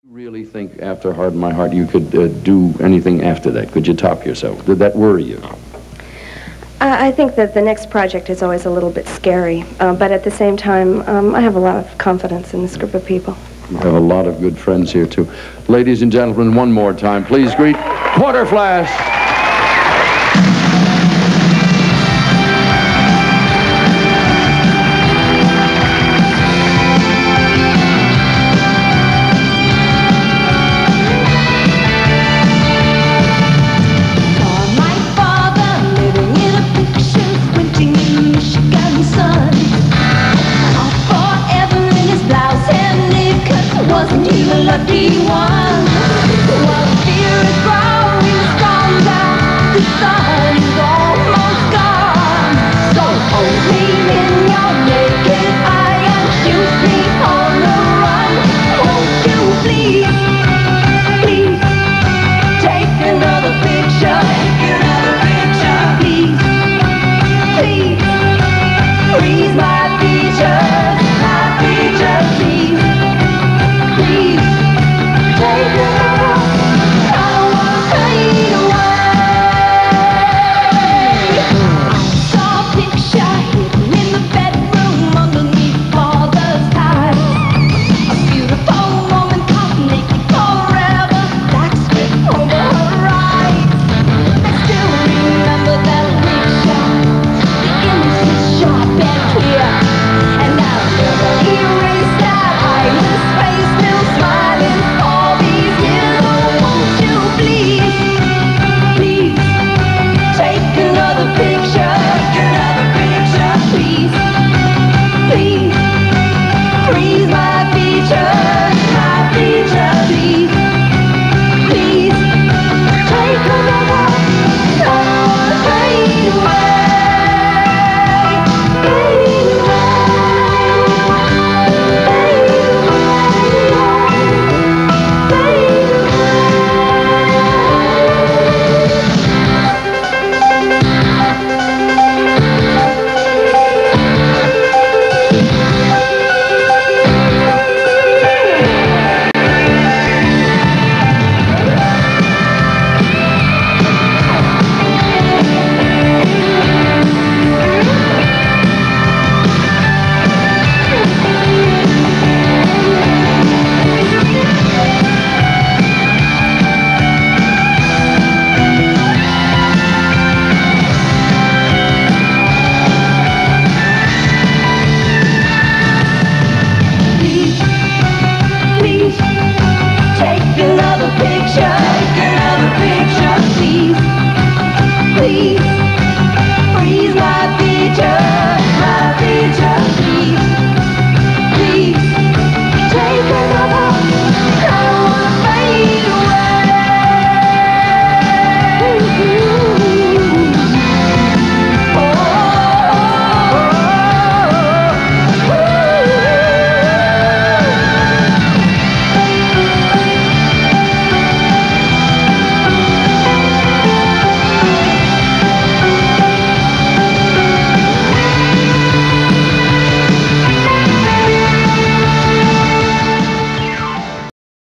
Really think after Harden My Heart you could do anything after that? Could you top yourself? Did that worry you? I think that the next project is always a little bit scary, but at the same time, I have a lot of confidence in this group of people. You have a lot of good friends here, too. Ladies and gentlemen, one more time, please greet Porter Flash. Wasn't you the lucky one?